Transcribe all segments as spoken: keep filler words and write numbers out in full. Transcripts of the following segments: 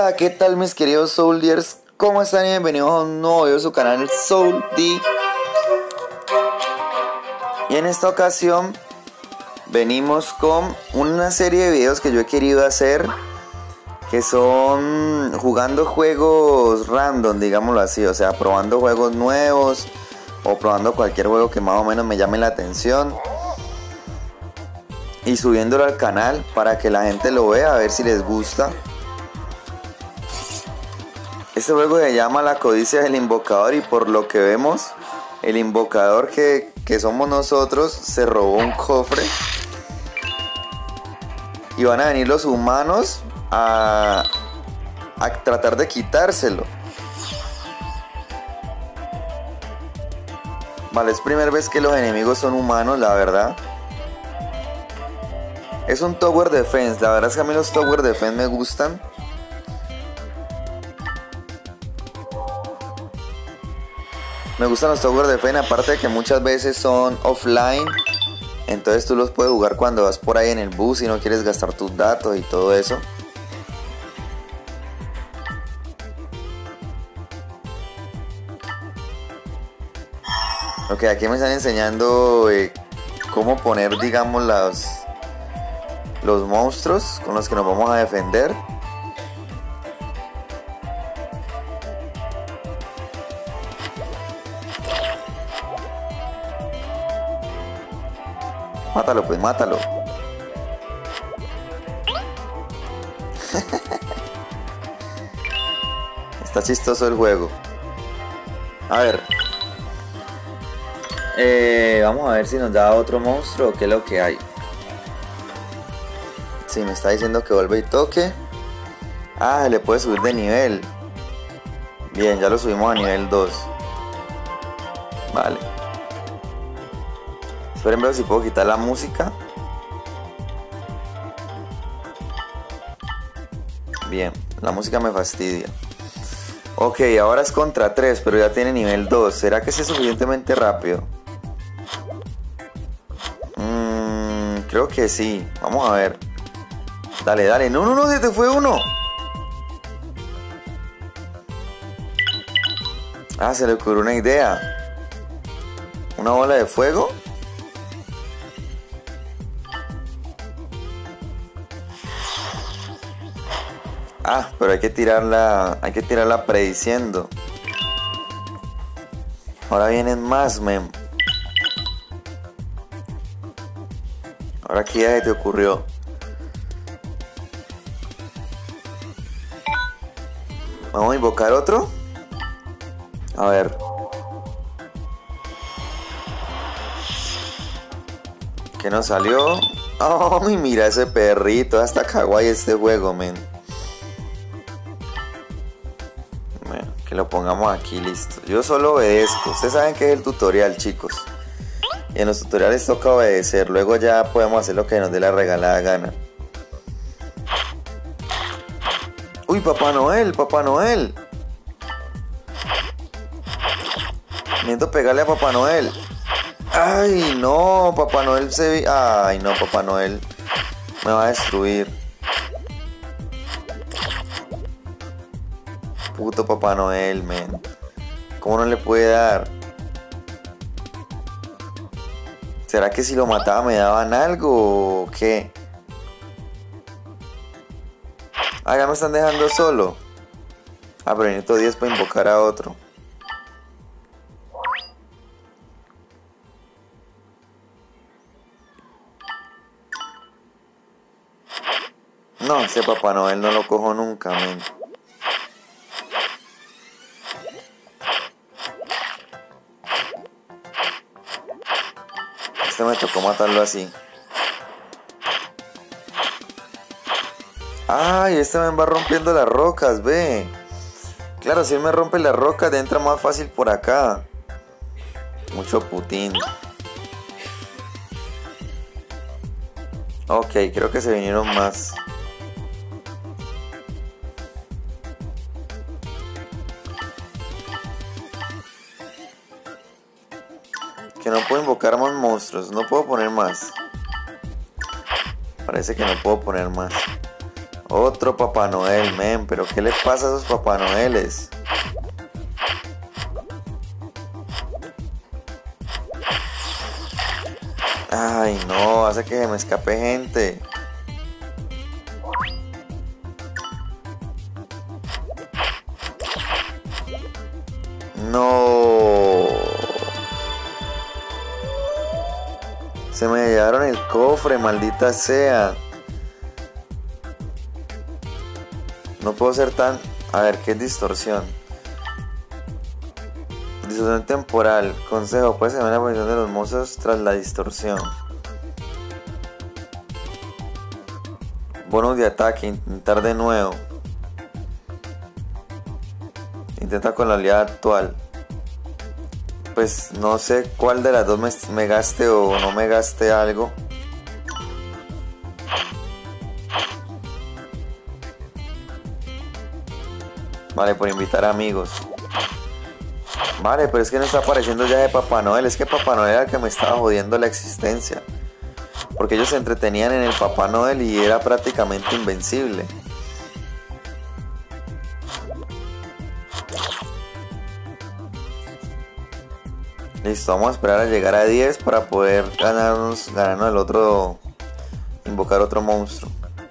Hola, ¿qué tal mis queridos Soldiers? ¿Cómo están? Y bienvenidos a un nuevo video de su canal Soul D. Y en esta ocasión venimos con una serie de videos que yo he querido hacer, que son jugando juegos random, digámoslo así, o sea, probando juegos nuevos o probando cualquier juego que más o menos me llame la atención y subiéndolo al canal para que la gente lo vea, a ver si les gusta. Este juego se llama La Codicia del Invocador y por lo que vemos, el invocador que, que somos nosotros se robó un cofre y van a venir los humanos a, a tratar de quitárselo. Vale, es primera vez que los enemigos son humanos, la verdad. Es un Tower Defense, la verdad es que a mí los Tower Defense me gustan. Me gustan los Tower Defense, aparte de que muchas veces son offline. Entonces tú los puedes jugar cuando vas por ahí en el bus y no quieres gastar tus datos y todo eso. Ok, aquí me están enseñando eh, cómo poner, digamos, las, los monstruos con los que nos vamos a defender. Mátalo, pues, mátalo. Está chistoso el juego. A ver. Eh, vamos a ver si nos da otro monstruo o qué es lo que hay. Si me está diciendo que vuelve y toque. Ah, se le puede subir de nivel. Bien, ya lo subimos a nivel dos. Vale. Esperen ver si puedo quitar la música. Bien, la música me fastidia. Ok, ahora es contra tres, pero ya tiene nivel dos. ¿Será que es suficientemente rápido? Mm, creo que sí. Vamos a ver. Dale, dale. No, no, no, se te fue uno. Ah, se le ocurrió una idea. Una bola de fuego. Ah, pero hay que tirarla, hay que tirarla prediciendo. Ahora vienen más, mem. Ahora aquí ya se te ocurrió. Vamos a invocar otro. A ver. ¿Qué nos salió? Oh, mira ese perrito. Hasta kawaii este juego, men. Que lo pongamos aquí, listo. Yo solo obedezco. Ustedes saben que es el tutorial, chicos. Y en los tutoriales toca obedecer. Luego ya podemos hacer lo que nos dé la regalada gana. Uy, Papá Noel, Papá Noel. Necesito pegarle a Papá Noel. Ay, no, Papá Noel se vi. Ay, no, Papá Noel me va a destruir. Puto Papá Noel, men. ¿Cómo no le puede dar? ¿Será que si lo mataba me daban algo o qué? Ah, ya me están dejando solo. Ah, pero necesito diez para invocar a otro. No, ese Papá Noel no lo cojo nunca, men. Este me tocó matarlo así. Ay, este me va rompiendo las rocas, ve. Claro, si él me rompe las rocas, entra más fácil por acá. Mucho putín. Ok, creo que se vinieron más. Que no puedo invocar más monstruos. No puedo poner más. Parece que no puedo poner más. Otro Papá Noel, men. Pero ¿qué le pasa a esos Papá Noeles? Ay, no. Hace que se me escape gente. No. Se me llevaron el cofre, maldita sea. No puedo ser tan... A ver, ¿qué es distorsión? Distorsión temporal. Consejo, puedes cambiar la posición de los monstruos tras la distorsión. Bonus de ataque, intentar de nuevo. Intenta con la habilidad actual. Pues no sé cuál de las dos me, me gaste o no me gaste algo. Vale, por invitar amigos. Vale, pero es que no está apareciendo ya de Papá Noel. Es que Papá Noel era el que me estaba jodiendo la existencia. Porque ellos se entretenían en el Papá Noel y era prácticamente invencible. Listo, vamos a esperar a llegar a diez para poder ganarnos, ganarnos el otro, invocar otro monstruo.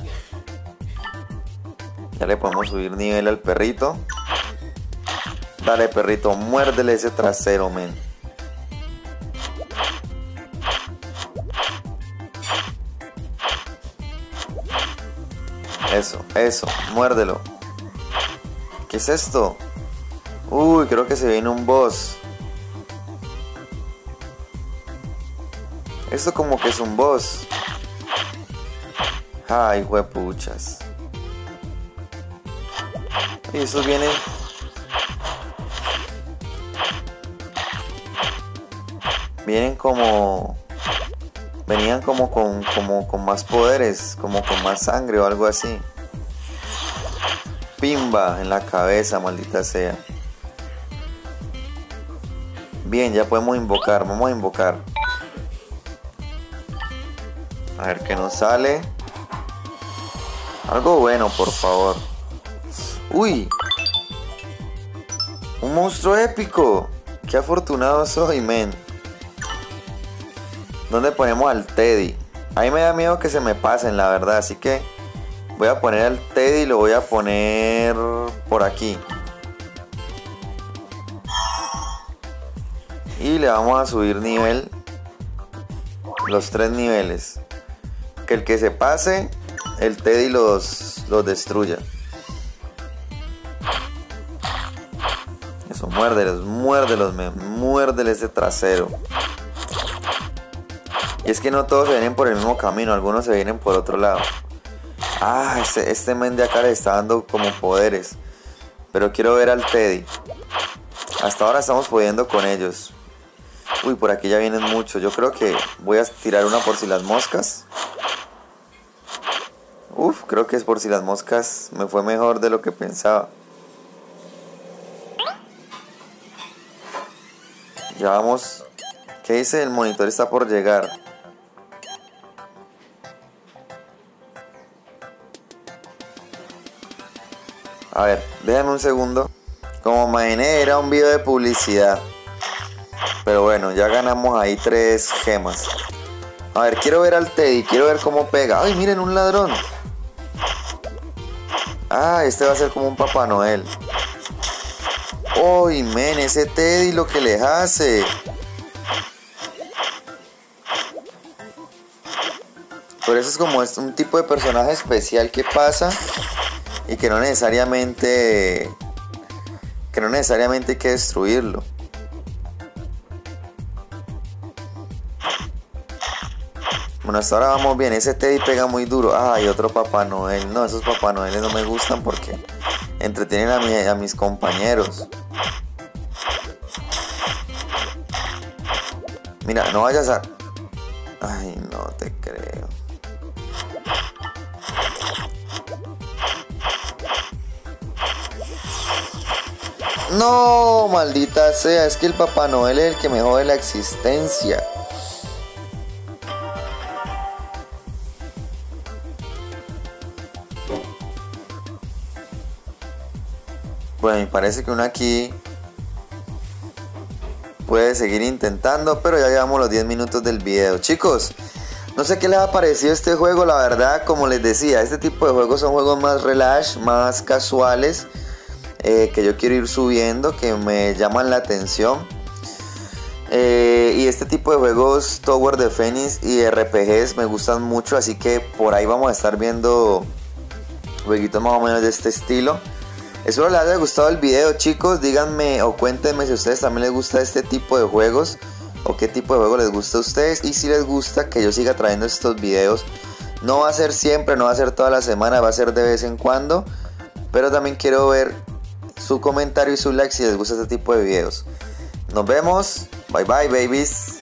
Ya le podemos subir nivel al perrito. Dale, perrito, muérdele ese trasero, men. Eso, eso, muérdelo. ¿Qué es esto? Uy, creo que se viene un boss. Esto como que es un boss. Ay, huepuchas. Y estos vienen... Vienen como... Venían como con, como con más poderes, como con más sangre o algo así. Pimba en la cabeza, maldita sea. Bien, ya podemos invocar, vamos a invocar. A ver qué nos sale. Algo bueno, por favor. ¡Uy! ¡Un monstruo épico! ¡Qué afortunado soy, men! ¿Dónde ponemos al Teddy? A mí me da miedo que se me pasen, la verdad. Así que voy a poner al Teddy y lo voy a poner por aquí. Y le vamos a subir nivel. Los tres niveles. Que el que se pase, el Teddy los, los destruya. Eso, muérdelos, muérdelos, me muérdele ese trasero. Y es que no todos se vienen por el mismo camino, algunos se vienen por otro lado. Ah, este, este men de acá le está dando como poderes. Pero quiero ver al Teddy. Hasta ahora estamos pudiendo con ellos. Uy, por aquí ya vienen muchos. Yo creo que voy a tirar una por si las moscas. Uf, creo que es por si las moscas. Me fue mejor de lo que pensaba. Ya vamos. ¿Qué dice? El monitor está por llegar. A ver, déjame un segundo. Como imaginé, era un video de publicidad. Pero bueno, ya ganamos ahí tres gemas. A ver, quiero ver al Teddy. Quiero ver cómo pega. ¡Ay, miren, un ladrón! Ah, este va a ser como un Papá Noel. ¡Uy, men! Ese Teddy lo que les hace. Por eso es como es un tipo de personaje especial que pasa y que no necesariamente que no necesariamente hay que destruirlo. Bueno, hasta ahora vamos bien. Ese Teddy pega muy duro. Ah, y otro Papá Noel. No, esos Papá Noeles no me gustan porque entretienen a, mi, a mis compañeros. Mira, no vayas a... Ay, no te creo. No, maldita sea. Es que el Papá Noel es el que me jode la existencia. Bueno, me parece que uno aquí puede seguir intentando, pero ya llevamos los diez minutos del video. Chicos, no sé qué les ha parecido este juego, la verdad, como les decía, este tipo de juegos son juegos más relax, más casuales, eh, que yo quiero ir subiendo, que me llaman la atención. Eh, y este tipo de juegos, Tower Defense y R P Gs, me gustan mucho, así que por ahí vamos a estar viendo jueguitos más o menos de este estilo. Espero les haya gustado el video, chicos. Díganme o cuéntenme si a ustedes también les gusta este tipo de juegos, o qué tipo de juego les gusta a ustedes, y si les gusta que yo siga trayendo estos videos. No va a ser siempre, no va a ser toda la semana, va a ser de vez en cuando, pero también quiero ver su comentario y su like si les gusta este tipo de videos. Nos vemos, bye bye babies.